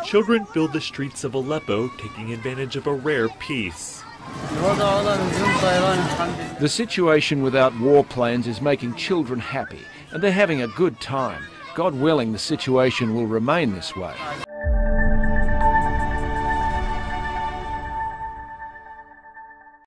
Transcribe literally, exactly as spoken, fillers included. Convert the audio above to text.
Children fill the streets of Aleppo, taking advantage of a rare peace. The situation without war plans is making children happy, and they're having a good time. God willing, the situation will remain this way.